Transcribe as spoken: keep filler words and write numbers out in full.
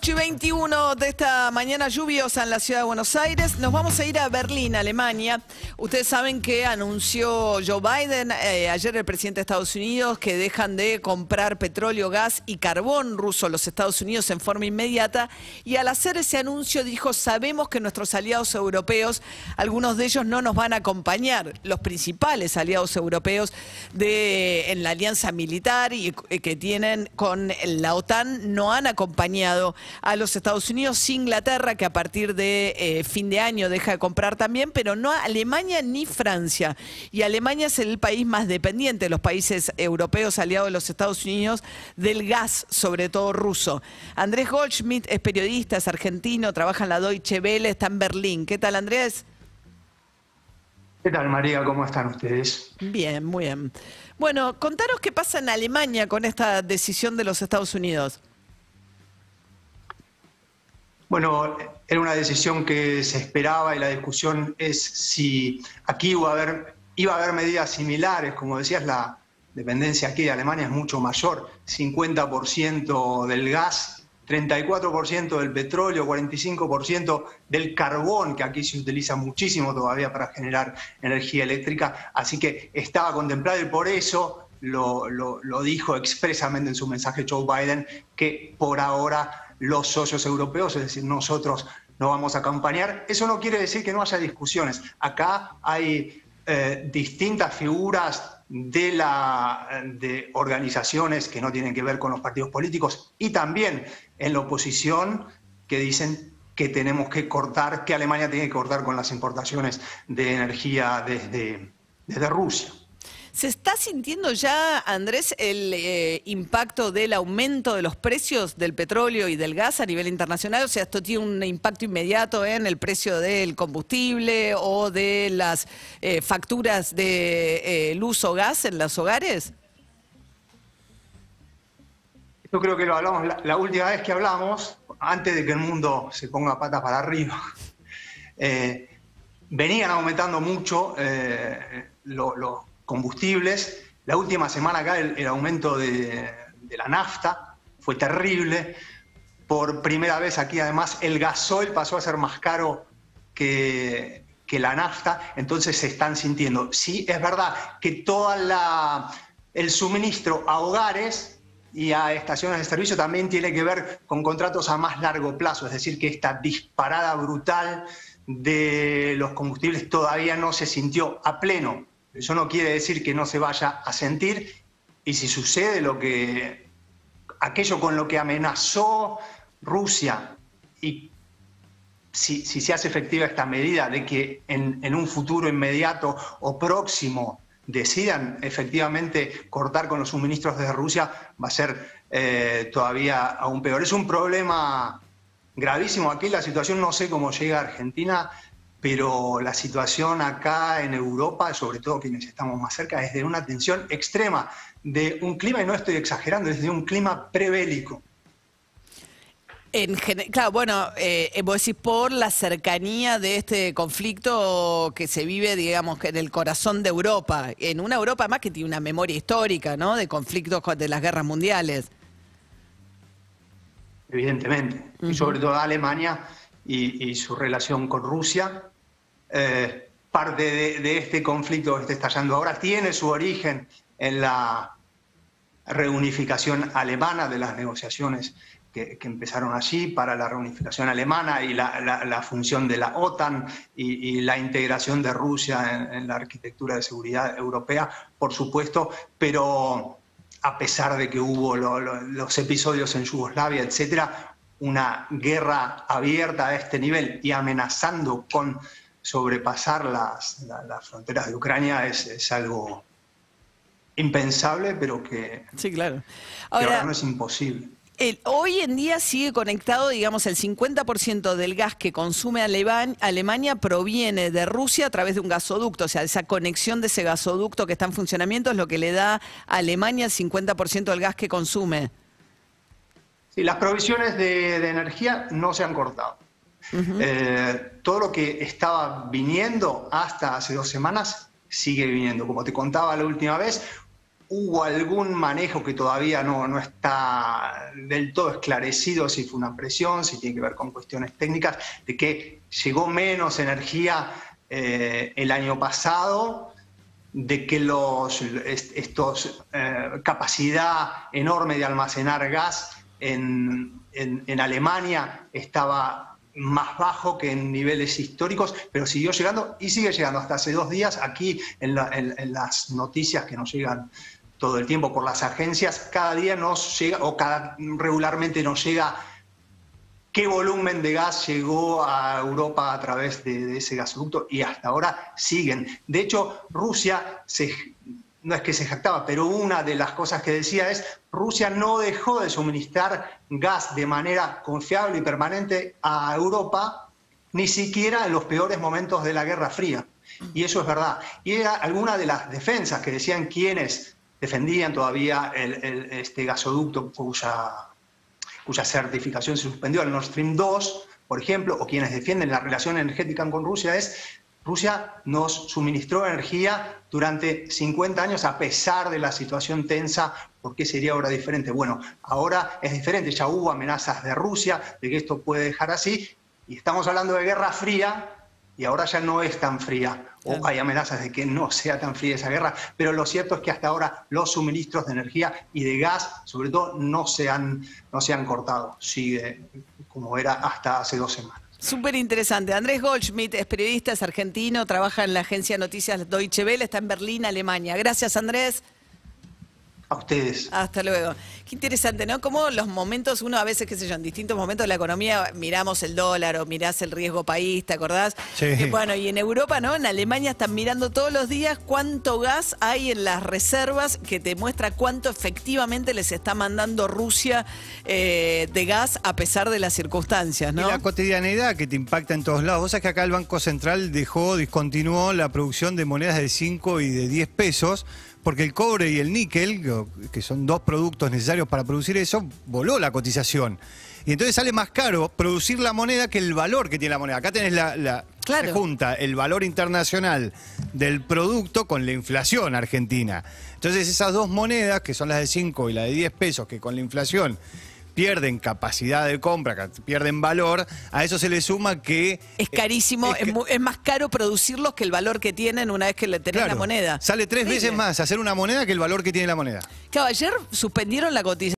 ocho y veintiuno de esta mañana lluviosa en la ciudad de Buenos Aires. Nos vamos a ir a Berlín, Alemania. Ustedes saben que anunció Joe Biden, eh, ayer el presidente de Estados Unidos, que dejan de comprar petróleo, gas y carbón ruso a los Estados Unidos en forma inmediata. Y al hacer ese anuncio dijo, sabemos que nuestros aliados europeos, algunos de ellos no nos van a acompañar. Los principales aliados europeos de, en la alianza militar y eh, que tienen con la OTAN no han acompañado a los Estados Unidos. Inglaterra, que a partir de eh, fin de año deja de comprar también, pero no a Alemania ni Francia. Y Alemania es el país más dependiente de los países europeos aliados de los Estados Unidos del gas, sobre todo ruso. Andrés Goldschmidt es periodista, es argentino, trabaja en la Deutsche Welle, está en Berlín. ¿Qué tal, Andrés? ¿Qué tal, María? ¿Cómo están ustedes? Bien, muy bien. Bueno, contanos qué pasa en Alemania con esta decisión de los Estados Unidos. Bueno, era una decisión que se esperaba y la discusión es si aquí iba a haber, iba a haber medidas similares. Como decías, la dependencia aquí de Alemania es mucho mayor. cincuenta por ciento del gas, treinta y cuatro por ciento del petróleo, cuarenta y cinco por ciento del carbón, que aquí se utiliza muchísimo todavía para generar energía eléctrica. Así que estaba contemplado y por eso lo, lo, lo dijo expresamente en su mensaje Joe Biden, que por ahora los socios europeos, es decir, nosotros no vamos a acompañar. Eso no quiere decir que no haya discusiones. Acá hay eh, distintas figuras de, la, de organizaciones que no tienen que ver con los partidos políticos y también en la oposición que dicen que tenemos que cortar, que Alemania tiene que cortar con las importaciones de energía desde, desde Rusia. ¿Se está sintiendo ya, Andrés, el eh, impacto del aumento de los precios del petróleo y del gas a nivel internacional? O sea, ¿esto tiene un impacto inmediato en el precio del combustible o de las eh, facturas de eh, luz o gas en los hogares? Yo creo que lo hablamos la, la última vez que hablamos, antes de que el mundo se ponga patas para arriba. Eh, venían aumentando mucho eh, los... Lo, combustibles. La última semana acá el, el aumento de, de la nafta fue terrible. Por primera vez aquí además el gasoil pasó a ser más caro que, que la nafta, entonces se están sintiendo. Sí, es verdad que todo el suministro a hogares y a estaciones de servicio también tiene que ver con contratos a más largo plazo, es decir, que esta disparada brutal de los combustibles todavía no se sintió a pleno. Eso no quiere decir que no se vaya a sentir, y si sucede lo que, aquello con lo que amenazó Rusia, y si, si se hace efectiva esta medida de que en, en un futuro inmediato o próximo decidan efectivamente cortar con los suministros desde Rusia, va a ser eh, todavía aún peor. Es un problema gravísimo. Aquí la situación no sé cómo llega a Argentina, pero la situación acá en Europa, sobre todo quienes estamos más cerca, es de una tensión extrema, de un clima, y no estoy exagerando, es de un clima prebélico. En claro, bueno, eh, vos decís por la cercanía de este conflicto que se vive, digamos, en el corazón de Europa, en una Europa más que tiene una memoria histórica, ¿no?, de conflictos de las guerras mundiales. Evidentemente, uh-huh. Y sobre todo Alemania y, y su relación con Rusia. Eh, parte de, de este conflicto que está estallando ahora tiene su origen en la reunificación alemana, de las negociaciones que, que empezaron allí para la reunificación alemana y la, la, la función de la OTAN y, y la integración de Rusia en, en la arquitectura de seguridad europea, por supuesto, pero a pesar de que hubo lo, lo, los episodios en Yugoslavia, etcétera, una guerra abierta a este nivel y amenazando con sobrepasar las, las, las fronteras de Ucrania es, es algo impensable, pero que, sí, claro. Ahora, que ahora no es imposible. El, hoy en día sigue conectado, digamos, el cincuenta por ciento del gas que consume Aleman, Alemania proviene de Rusia a través de un gasoducto. O sea, esa conexión de ese gasoducto que está en funcionamiento es lo que le da a Alemania el cincuenta por ciento del gas que consume. Sí, las provisiones de, de energía no se han cortado. Uh-huh. eh, todo lo que estaba viniendo hasta hace dos semanas sigue viniendo. Como te contaba la última vez, hubo algún manejo que todavía no, no está del todo esclarecido, si fue una presión, si tiene que ver con cuestiones técnicas, de que llegó menos energía eh, el año pasado, de que los, estos eh, capacidad enorme de almacenar gas en, en, en Alemania estaba más bajo que en niveles históricos, pero siguió llegando y sigue llegando hasta hace dos días. Aquí en, la, en, en las noticias que nos llegan todo el tiempo por las agencias, cada día nos llega, o cada, regularmente nos llega qué volumen de gas llegó a Europa a través de, de ese gasoducto, y hasta ahora siguen. De hecho, Rusia se... no es que se jactaba, pero una de las cosas que decía es Rusia no dejó de suministrar gas de manera confiable y permanente a Europa, ni siquiera en los peores momentos de la Guerra Fría. Y eso es verdad. Y era alguna de las defensas que decían quienes defendían todavía el, el, este gasoducto cuya, cuya certificación se suspendió, el Nord Stream dos, por ejemplo, o quienes defienden la relación energética con Rusia, es Rusia nos suministró energía durante cincuenta años a pesar de la situación tensa. ¿Por qué sería ahora diferente? Bueno, ahora es diferente, ya hubo amenazas de Rusia de que esto puede dejar así, y estamos hablando de Guerra Fría y ahora ya no es tan fría, o hay amenazas de que no sea tan fría esa guerra, pero lo cierto es que hasta ahora los suministros de energía y de gas, sobre todo, no se han, no se han cortado, sigue como era hasta hace dos semanas. Súper interesante. Andrés Goldschmidt es periodista, es argentino, trabaja en la agencia de noticias Deutsche Welle, está en Berlín, Alemania. Gracias, Andrés. A ustedes. Hasta luego. Qué interesante, ¿no? Como los momentos, uno a veces, qué sé yo, en distintos momentos de la economía miramos el dólar o mirás el riesgo país, ¿te acordás? Sí. Y bueno, y en Europa, ¿no? En Alemania están mirando todos los días cuánto gas hay en las reservas, que te muestra cuánto efectivamente les está mandando Rusia eh, de gas a pesar de las circunstancias, ¿no? Y la cotidianidad que te impacta en todos lados. Vos sabés que acá el Banco Central dejó, discontinuó la producción de monedas de cinco y de diez pesos, porque el cobre y el níquel, que son dos productos necesarios para producir eso, voló la cotización. Y entonces sale más caro producir la moneda que el valor que tiene la moneda. Acá tenés la, la Claro. se junta el valor internacional del producto con la inflación argentina. Entonces esas dos monedas, que son las de cinco y la de diez pesos, que con la inflación pierden capacidad de compra, pierden valor, a eso se le suma que... Es carísimo, es, es, mu- es más caro producirlos que el valor que tienen una vez que le tenés claro, la moneda. sale tres Increíble. veces más hacer una moneda que el valor que tiene la moneda. Claro, ayer suspendieron la cotización.